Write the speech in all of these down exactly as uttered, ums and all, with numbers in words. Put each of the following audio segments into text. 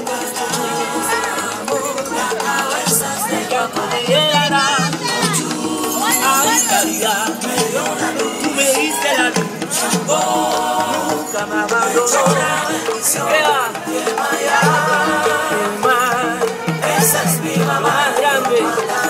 Tú me diste la luz, nunca me abandonarás. El mar, esa es mi mamá grande.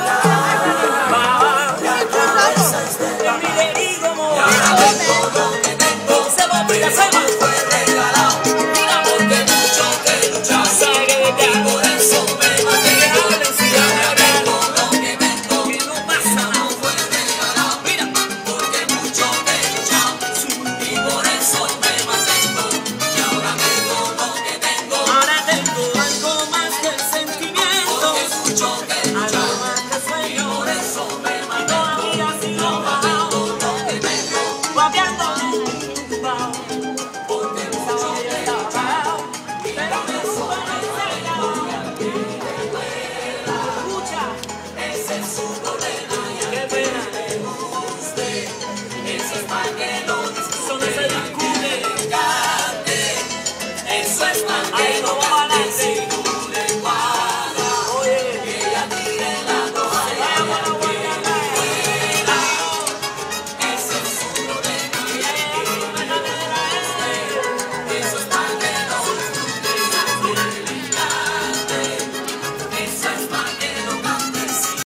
Mamá, de mi querido amor. Y ahora tengo lo que tengo, se va a mirar, se va. Fue regalado, porque mucho que luchar, y por eso me mantengo. Y ahora tengo lo que tengo, que no pasa nada. Fue regalado, mira, porque mucho que luchar, y por eso me mantengo. Y ahora tengo lo que tengo. Ahora tengo algo más que el sentimiento, porque mucho que luchar, algo más que sueño, y por eso me mantengo. Y todavía sigo bajando lo que tengo, guapeando nunca, porque mucho que luchar, pero me suena escucha, ese es su problema, y a qué pena le guste, ese es para que